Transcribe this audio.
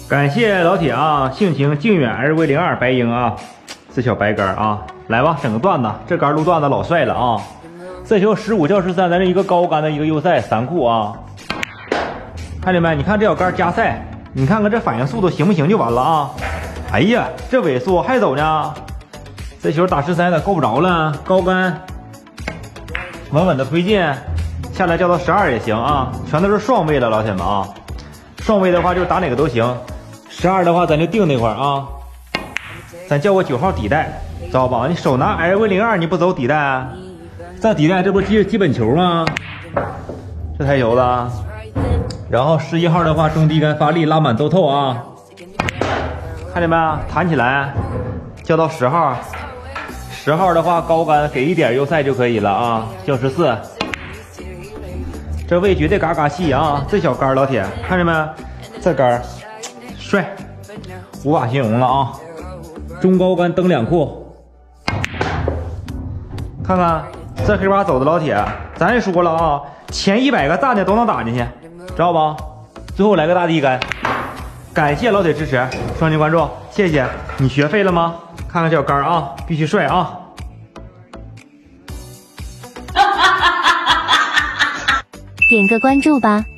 感谢老铁啊，性情靖远 LV02白鹰啊，这小白杆啊，来吧，整个段子，这杆撸段子老帅了啊！这球15较13，咱这一个高杆的一个右塞3库啊，看见没？你看这小杆加塞，你看看这反应速度行不行就完了啊！哎呀，这尾速还走呢，这球打13咋够不着了？高杆稳稳的推进，下来叫到12也行啊，全都是双位的老铁们啊！双位的话就是打哪个都行，12的话咱就定那块啊，咱叫个9号底带，知道吧？你手拿 LV02你不走底带，这底带这不是基本球吗？这台球子，然后11号的话中低杆发力拉满都透啊，看见没？弹起来，叫到10号，10号的话高杆给一点右塞就可以了啊，叫14。这位绝对嘎嘎细啊！这小杆老铁看见没？这杆帅，无法形容了啊！中高杆蹬2库，看看这黑把走的老铁，咱也说了啊，前100个站的都能打进去，知道吧？最后来个大低杆，感谢老铁支持，双击关注，谢谢你学废了吗？看看小杆啊，必须帅啊！ 点个关注吧。